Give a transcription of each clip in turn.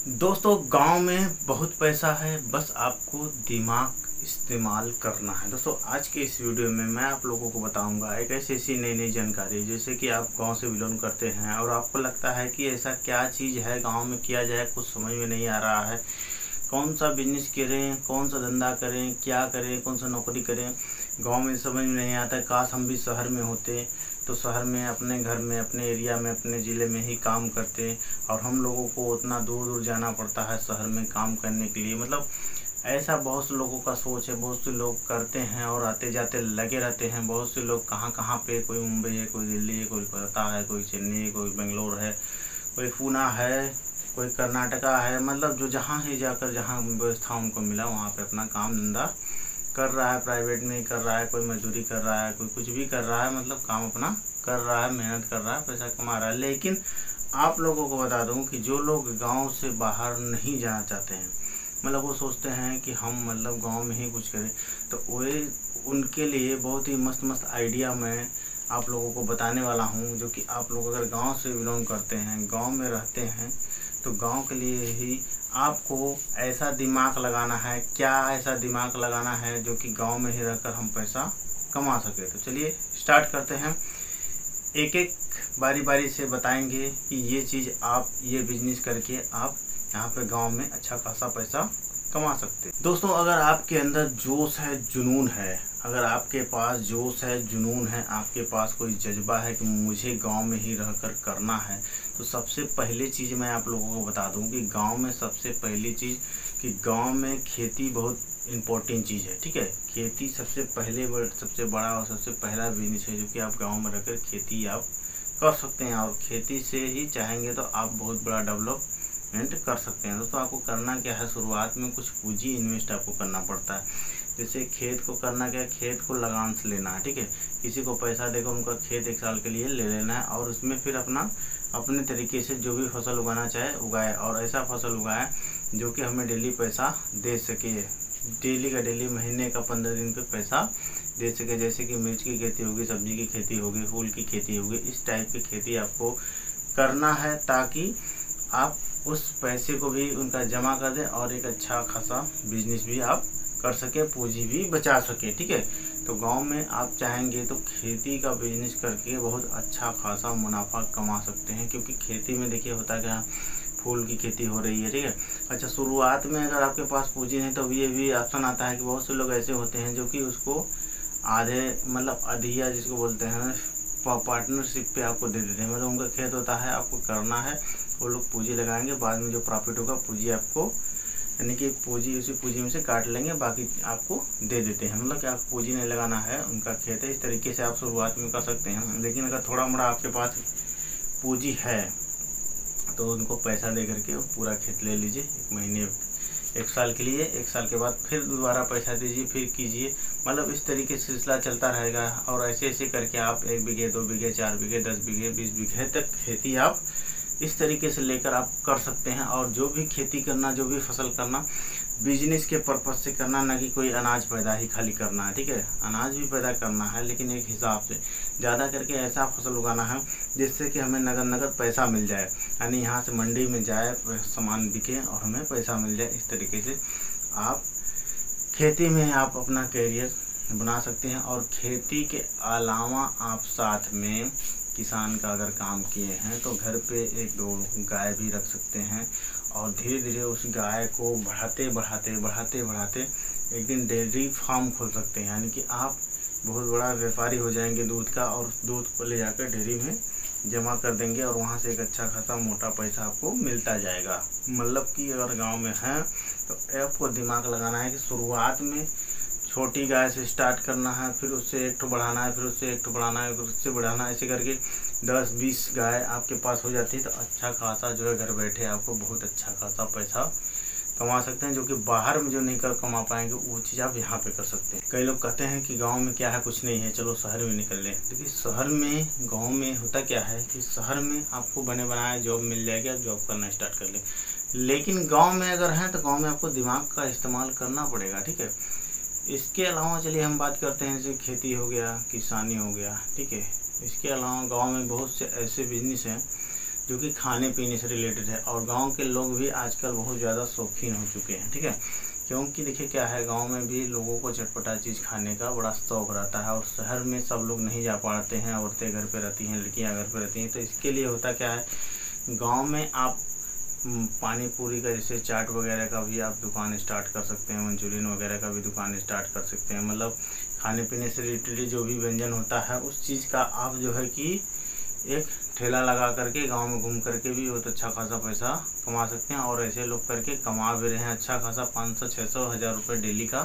दोस्तों गांव में बहुत पैसा है, बस आपको दिमाग इस्तेमाल करना है। दोस्तों आज के इस वीडियो में मैं आप लोगों को बताऊंगा एक ऐसी नई जानकारी, जैसे कि आप गांव से बिलोंग करते हैं और आपको लगता है कि ऐसा क्या चीज़ है गांव में किया जाए, कुछ समझ में नहीं आ रहा है। कौन सा बिजनेस करें, कौन सा धंधा करें, क्या करें, कौन सा नौकरी करें, गांव में समझ में नहीं आता। काश हम भी शहर में होते तो शहर में अपने घर में, अपने एरिया में, अपने ज़िले में ही काम करते, और हम लोगों को उतना दूर दूर जाना पड़ता है शहर में काम करने के लिए। मतलब ऐसा बहुत से लोगों का सोच है, बहुत से लोग करते हैं और आते जाते लगे रहते हैं। बहुत से लोग कहाँ कहाँ पे, कोई मुंबई है, कोई दिल्ली है, कोई कोलकाता है, कोई चेन्नई, कोई बेंगलोर है, कोई पूना है, कोई कर्नाटका है। मतलब जो जहाँ ही जाकर जहाँ व्यवस्था उनको मिला वहाँ पे अपना काम धंधा कर रहा है। प्राइवेट में ही कर रहा है, कोई मजदूरी कर रहा है, कोई कुछ भी कर रहा है, मतलब काम अपना कर रहा है, मेहनत कर रहा है, पैसा कमा रहा है। लेकिन आप लोगों को बता दूं कि जो लोग गांव से बाहर नहीं जाना चाहते हैं, मतलब वो सोचते हैं कि हम मतलब गांव में ही कुछ करें, तो वे उनके लिए बहुत ही मस्त मस्त आइडिया मैं आप लोगों को बताने वाला हूं। जो कि आप लोग अगर गांव से बिलोंग करते हैं, गांव में रहते हैं, तो गांव के लिए ही आपको ऐसा दिमाग लगाना है। क्या ऐसा दिमाग लगाना है जो कि गांव में ही रहकर हम पैसा कमा सके। तो चलिए स्टार्ट करते हैं। एक एक बारी बारी से बताएंगे कि ये चीज़ आप ये बिजनेस करके आप यहाँ पे गांव में अच्छा खासा पैसा कमा सकते हैं। दोस्तों अगर आपके अंदर जोश है, जुनून है, अगर आपके पास जोश है, जुनून है, आपके पास कोई जज्बा है कि मुझे गांव में ही रहकर करना है, तो सबसे पहली चीज़ मैं आप लोगों को बता दूं कि गांव में सबसे पहली चीज़ कि गांव में खेती बहुत इम्पोर्टेंट चीज़ है। ठीक है, खेती सबसे बड़ा और सबसे पहला बिजनेस है जो कि आप गाँव में रहकर खेती आप कर सकते हैं, और खेती से ही चाहेंगे तो आप बहुत बड़ा डेवलपमेंट कर सकते हैं। दोस्तों आपको करना क्या है, शुरुआत में कुछ पूंजी इन्वेस्ट आपको करना पड़ता है। जैसे खेत को करना क्या है, खेत को लगान से लेना है। ठीक है, किसी को पैसा देकर उनका खेत 1 साल के लिए ले लेना है, और उसमें फिर अपने तरीके से जो भी फसल उगाना चाहे उगाए, और ऐसा फसल उगाए जो कि हमें डेली पैसा दे सके, डेली का डेली, महीने का 15 दिन पे पैसा दे सके। जैसे कि मिर्च की खेती होगी, सब्जी की खेती होगी, फूल की खेती होगी, इस टाइप की खेती आपको करना है, ताकि आप उस पैसे को भी उनका जमा कर दें और एक अच्छा खासा बिजनेस भी आप कर सके, पूंजी भी बचा सके। ठीक है, तो गांव में आप चाहेंगे तो खेती का बिजनेस करके बहुत अच्छा खासा मुनाफा कमा सकते हैं, क्योंकि खेती में देखिए होता क्या, फूल की खेती हो रही है। ठीक है, अच्छा शुरुआत में अगर आपके पास पूंजी नहीं तो ये भी ऑप्शन आता है कि बहुत से लोग ऐसे होते हैं जो कि उसको आधे मतलब अधिया जिसको बोलते हैं पार्टनरशिप पे आपको दे देते हैं। मतलब उनका खेत होता है, आपको करना है, वो लोग पूंजी लगाएंगे, बाद में जो प्रॉफिट होगा पूंजी आपको, यानी कि पूंजी उसी पूंजी में से काट लेंगे, बाकी आपको दे देते हैं। मतलब कि आपको पूंजी नहीं लगाना है, उनका खेत है। इस तरीके से आप शुरुआत में कर सकते हैं। लेकिन अगर थोड़ा मोड़ा आपके पास पूंजी है तो उनको पैसा दे करके पूरा खेत ले लीजिए, 1 महीने 1 साल के लिए, 1 साल के बाद फिर दोबारा पैसा दीजिए, फिर कीजिए। मतलब इस तरीके से सिलसिला चलता रहेगा, और ऐसे ऐसे करके आप 1 बीघे, 2 बीघे, 4 बीघे, 10 बीघे, 20 बीघे तक खेती आप इस तरीके से लेकर आप कर सकते हैं। और जो भी खेती करना, जो भी फसल करना, बिजनेस के पर्पज से करना, ना कि कोई अनाज पैदा ही खाली करना है। ठीक है, अनाज भी पैदा करना है, लेकिन एक हिसाब से ज़्यादा करके ऐसा फसल उगाना है जिससे कि हमें नगद पैसा मिल जाए, यानी यहाँ से मंडी में जाए, सामान बिके और हमें पैसा मिल जाए। इस तरीके से आप खेती में आप अपना कैरियर बना सकते हैं। और खेती के अलावा आप साथ में किसान का अगर काम किए हैं तो घर पे 1-2 गाय भी रख सकते हैं, और धीरे धीरे उस गाय को बढ़ाते एक दिन डेयरी फार्म खोल सकते हैं, यानी कि आप बहुत बड़ा व्यापारी हो जाएंगे दूध का, और दूध को ले जाकर डेयरी में जमा कर देंगे, और वहाँ से एक अच्छा खासा मोटा पैसा आपको मिलता जाएगा। मतलब कि अगर गांव में है तो आपको दिमाग लगाना है कि शुरुआत में छोटी गाय से स्टार्ट करना है, फिर उससे 1 ठो बढ़ाना है, फिर उससे 1 ठो बढ़ाना है, फिर उससे बढ़ाना है। ऐसे करके 10-20 गाय आपके पास हो जाती है तो अच्छा खासा जो है घर बैठे आपको बहुत अच्छा खासा पैसा कमा सकते हैं, जो कि बाहर में जो नहीं कर कमा पाएंगे वो चीज़ आप यहाँ पे कर सकते हैं। कई लोग कहते हैं कि गांव में क्या है, कुछ नहीं है, चलो शहर में निकल लें। देखिए शहर में, गांव में होता क्या है कि शहर में आपको बने बनाए जॉब मिल जाएगी, आप जॉब करना स्टार्ट कर लें। लेकिन गाँव में अगर हैं तो गाँव में आपको दिमाग का इस्तेमाल करना पड़ेगा। ठीक है, इसके अलावा चलिए हम बात करते हैं, जैसे खेती हो गया, किसानी हो गया। ठीक है, इसके अलावा गांव में बहुत से ऐसे बिजनेस हैं जो कि खाने पीने से रिलेटेड है। और गांव के लोग भी आजकल बहुत ज़्यादा शौकीन हो चुके हैं, ठीक है। क्योंकि देखिए क्या है, गांव में भी लोगों को चटपटा चीज़ खाने का बड़ा शौक रहता है, और शहर में सब लोग नहीं जा पाते हैं, औरतें घर पे रहती हैं, लड़कियां घर पे रहती हैं। तो इसके लिए होता क्या है, गांव में आप पानी पूरी का जैसे चाट वगैरह का भी आप दुकान स्टार्ट कर सकते हैं, मंचूरियन वगैरह का भी दुकान स्टार्ट कर सकते हैं। मतलब खाने पीने से रिलेटेड जो भी व्यंजन होता है उस चीज़ का आप जो है कि एक ठेला लगा करके गांव में घूम करके भी बहुत अच्छा खासा पैसा कमा सकते हैं। और ऐसे लोग करके कमा भी रहे हैं अच्छा खासा 500, 600, 1000 रुपये डेली का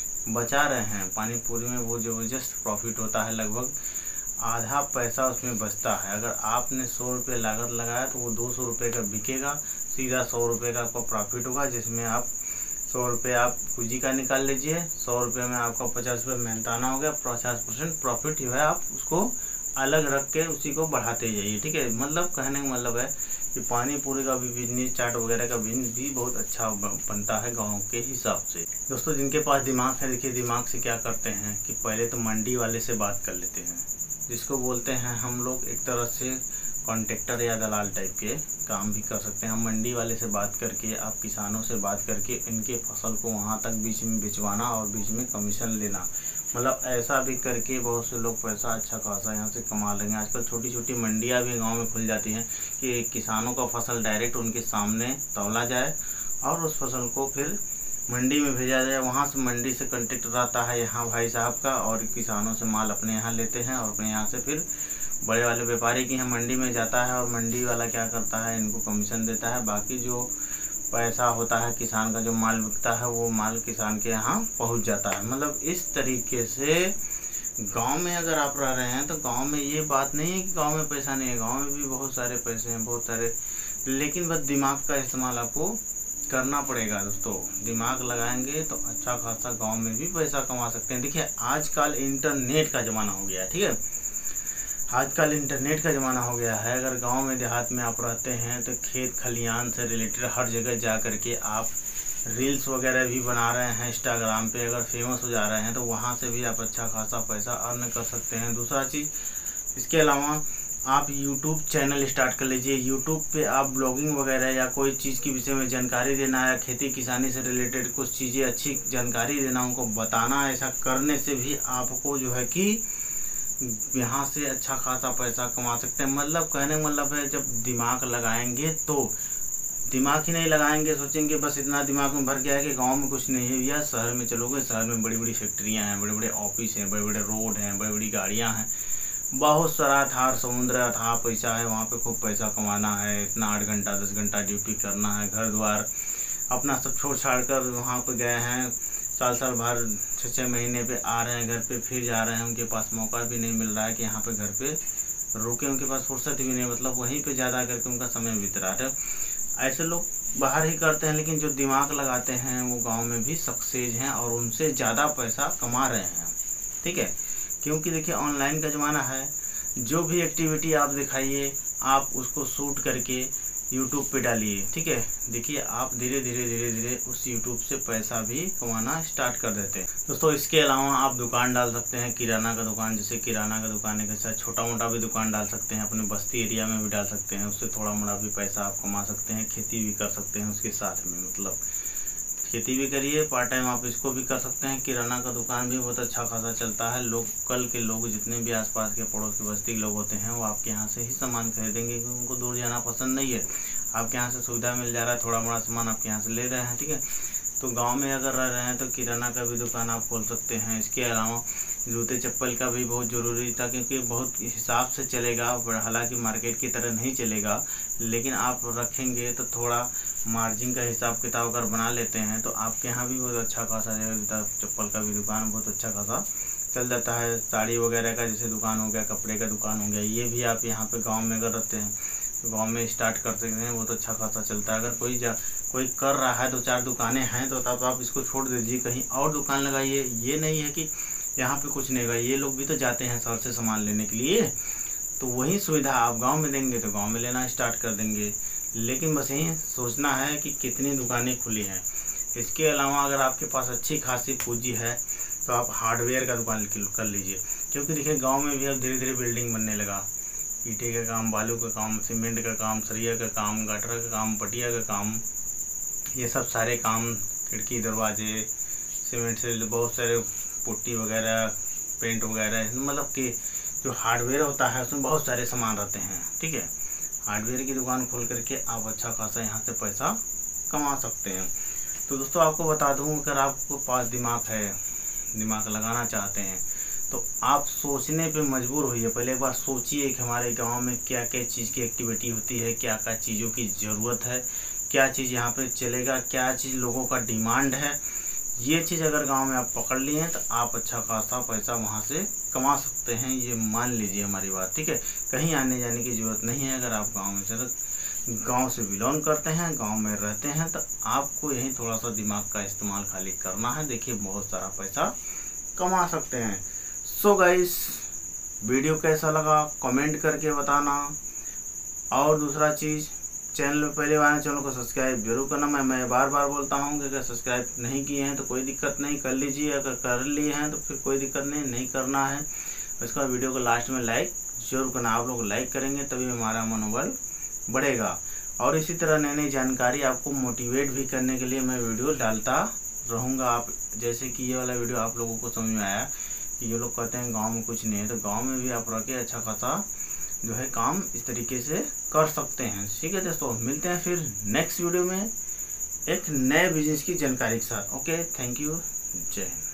बचा रहे हैं। पानी पूरी में वो ज़बरदस्त प्रॉफिट होता है, लगभग आधा पैसा उसमें बचता है। अगर आपने 100 रुपये लागत लगाया तो वो 200 रुपये का बिकेगा, सीधा 100 रुपये का आपका प्रॉफिट होगा, जिसमें आप 100 रुपये आप पूंजी का निकाल लीजिए, 100 रुपये में आपका 50 रुपये मेहनताना हो गया, 50% प्रॉफिट जो है आप उसको अलग रख के उसी को बढ़ाते जाइए, ठीक है। मतलब कहने का मतलब है कि पानी पूरी का भी बिजनेस, चाट वगैरह का बिजनेस भी बहुत अच्छा बनता है गाँव के हिसाब से। दोस्तों जिनके पास दिमाग है, देखिए दिमाग से क्या करते हैं कि पहले तो मंडी वाले से बात कर लेते हैं, जिसको बोलते हैं हम लोग एक तरह से कॉन्ट्रैक्टर या दलाल टाइप के काम भी कर सकते हैं। हम मंडी वाले से बात करके, आप किसानों से बात करके इनके फसल को वहाँ तक बीच में भिजवाना और बीच में कमीशन लेना, मतलब ऐसा भी करके बहुत से लोग पैसा अच्छा खासा यहाँ से कमा लेंगे। आजकल छोटी छोटी मंडियाँ भी गाँव में खुल जाती हैं कि किसानों का फसल डायरेक्ट उनके सामने तौला जाए और उस फसल को फिर मंडी में भेजा जाए। वहाँ से मंडी से कॉन्ट्रैक्टर आता है यहाँ भाई साहब का, और किसानों से माल अपने यहाँ लेते हैं और अपने यहाँ से फिर बड़े वाले व्यापारी के यहाँ मंडी में जाता है, और मंडी वाला क्या करता है, इनको कमीशन देता है। बाकी जो पैसा होता है किसान का, जो माल बिकता है वो माल किसान के यहाँ पहुँच जाता है। मतलब इस तरीके से गांव में अगर आप रह रहे हैं तो गांव में ये बात नहीं है कि गांव में पैसा नहीं है, गांव में भी बहुत सारे पैसे हैं, बहुत सारे, लेकिन बस दिमाग का इस्तेमाल आपको करना पड़ेगा। दोस्तों दिमाग लगाएंगे तो अच्छा खासा गांव में भी पैसा कमा सकते हैं। देखिए आजकल इंटरनेट का ज़माना हो गया है, ठीक है, आजकल इंटरनेट का ज़माना हो गया है। अगर गांव में देहात में आप रहते हैं तो खेत खलियान से रिलेटेड हर जगह जा कर के आप रील्स वगैरह भी बना रहे हैं, इंस्टाग्राम पे अगर फेमस हो जा रहे हैं तो वहाँ से भी आप अच्छा खासा पैसा अर्न कर सकते हैं। दूसरा चीज़, इसके अलावा आप यूट्यूब चैनल स्टार्ट कर लीजिए। यूट्यूब पे आप ब्लॉगिंग वगैरह या कोई चीज़ के विषय में जानकारी देना या खेती किसानी से रिलेटेड कुछ चीज़ें अच्छी जानकारी देना, उनको बताना। ऐसा करने से भी आपको जो है कि यहाँ से अच्छा खासा पैसा कमा सकते हैं। मतलब कहने का मतलब है, जब दिमाग लगाएंगे तो, दिमाग ही नहीं लगाएंगे, सोचेंगे बस इतना दिमाग में भर गया है कि गांव में कुछ नहीं है, या शहर में चलोगे, शहर में बड़ी बड़ी फैक्ट्रियाँ हैं, बड़े बड़े ऑफिस हैं, बड़े बड़े रोड हैं, बड़ी बड़ी गाड़ियाँ हैं, बहुत सारा थार समुद्र था पैसा है, वहाँ पे खूब पैसा कमाना है, इतना 8 घंटा 10 घंटा ड्यूटी करना है, घर द्वार अपना सब छोड़ छाड़ कर वहाँ पे गए हैं, साल भर 6-6 महीने पे आ रहे हैं घर पे, फिर जा रहे हैं, उनके पास मौका भी नहीं मिल रहा है कि यहाँ पे घर पे रुके, उनके पास फुर्सत भी नहीं, मतलब वहीं पे ज़्यादा करके उनका समय बीत रहा है। ऐसे लोग बाहर ही करते हैं, लेकिन जो दिमाग लगाते हैं वो गाँव में भी सक्सेस हैं और उनसे ज़्यादा पैसा कमा रहे हैं, ठीक है। क्योंकि देखिए ऑनलाइन का ज़माना है, जो भी एक्टिविटी आप दिखाइए आप उसको शूट करके यूट्यूब पे डालिए, ठीक है। देखिए आप धीरे धीरे उस यूट्यूब से पैसा भी कमाना स्टार्ट कर देते हैं। दोस्तों इसके अलावा आप दुकान डाल सकते हैं, किराना का दुकान, जैसे किराना का दुकान के साथ छोटा मोटा भी दुकान डाल सकते हैं, अपने बस्ती एरिया में भी डाल सकते हैं, उससे थोड़ा मोटा भी पैसा आप कमा सकते हैं। खेती भी कर सकते हैं उसके साथ में, मतलब खेती भी करिए, पार्ट टाइम आप इसको भी कर सकते हैं। किराना का दुकान भी बहुत अच्छा खासा चलता है। लोकल के लोग जितने भी आसपास के पड़ोस के बस्ती के लोग होते हैं वो आपके यहाँ से ही सामान खरीदेंगे, क्योंकि उनको दूर जाना पसंद नहीं है। आपके यहाँ से सुविधा मिल जा रहा है, थोड़ा बड़ा सामान आपके यहाँ से ले रहे हैं, ठीक है। तो गाँव में अगर रह रहे हैं तो किराना का भी दुकान आप खोल सकते हैं। इसके अलावा जूते चप्पल का भी बहुत ज़रूरी था, क्योंकि बहुत हिसाब से चलेगा, हालांकि मार्केट की तरह नहीं चलेगा, लेकिन आप रखेंगे तो थोड़ा मार्जिन का हिसाब किताब अगर बना लेते हैं तो आपके यहाँ भी बहुत अच्छा खासा जूता चप्पल का भी दुकान बहुत अच्छा खासा चल जाता है। साड़ी वगैरह का जैसे दुकान हो गया, कपड़े का दुकान हो गया, ये भी आप यहाँ पे गांव में अगर रहते हैं तो गांव में स्टार्ट कर सकते हैं, बहुत अच्छा खासा चलता है। अगर कोई कर रहा है, 2-4 दुकानें हैं तो तब आप इसको छोड़ दीजिए, कहीं और दुकान लगाइए। ये नहीं है कि यहाँ पे कुछ नहीं होगा, ये लोग भी तो जाते हैं शहर से सामान लेने के लिए, तो वही सुविधा आप गांव में देंगे तो गांव में लेना स्टार्ट कर देंगे। लेकिन बस यही सोचना है कि कितनी दुकानें खुली हैं। इसके अलावा अगर आपके पास अच्छी खासी पूंजी है तो आप हार्डवेयर का दुकान कर लीजिए, क्योंकि देखिए गांव में भी अब धीरे धीरे बिल्डिंग बनने लगा, ईंटे का काम, बालू का काम, सीमेंट का काम, सरिया का काम, गटर का काम, पटिया का काम, ये सब सारे काम, खिड़की दरवाजे, सीमेंट से बहुत सारे पुट्टी वगैरह, पेंट वगैरह, मतलब कि जो हार्डवेयर होता है उसमें बहुत सारे सामान रहते हैं। ठीक है, हार्डवेयर की दुकान खोल करके आप अच्छा खासा यहाँ से पैसा कमा सकते हैं। तो दोस्तों आपको बता दूँ, अगर आपको पास दिमाग है, दिमाग लगाना चाहते हैं, तो आप सोचने पे मजबूर होइए। पहले एक बार सोचिए कि हमारे गांव में क्या क्या चीज़ की एक्टिविटी होती है, क्या क्या चीज़ों की ज़रूरत है, क्या चीज़ यहाँ पे चलेगा, क्या चीज़ लोगों का डिमांड है। ये चीज़ अगर गांव में आप पकड़ लिए हैं तो आप अच्छा खासा पैसा वहाँ से कमा सकते हैं। ये मान लीजिए हमारी बात। ठीक है, कहीं आने जाने की ज़रूरत नहीं है। अगर आप गांव से बिलोंग करते हैं, गांव में रहते हैं, तो आपको यही थोड़ा सा दिमाग का इस्तेमाल खाली करना है। देखिए बहुत सारा पैसा कमा सकते हैं। सो गाइस, वीडियो कैसा लगा कमेंट करके बताना। और दूसरा चीज़, चैनल में पहले वाले चैनल को सब्सक्राइब जरूर करना। मैं बार बार बोलता हूँ कि अगर सब्सक्राइब नहीं किए हैं तो कोई दिक्कत नहीं, कर लीजिए। अगर कर लिए हैं तो फिर कोई दिक्कत नहीं करना है। उसके बाद वीडियो को लास्ट में लाइक जरूर करना। आप लोग लाइक करेंगे तभी हमारा मनोबल बढ़ेगा। और इसी तरह नई नई जानकारी आपको मोटिवेट भी करने के लिए मैं वीडियो डालता रहूँगा। आप जैसे कि ये वाला वीडियो आप लोगों को समझ में आया कि ये लोग कहते हैं गाँव में कुछ नहीं है, तो गाँव में भी आप रह के अच्छा खासा जो है काम इस तरीके से कर सकते हैं। ठीक है दोस्तों, मिलते हैं फिर नेक्स्ट वीडियो में एक नए बिजनेस की जानकारी के साथ। ओके, थैंक यू, जय हिंद।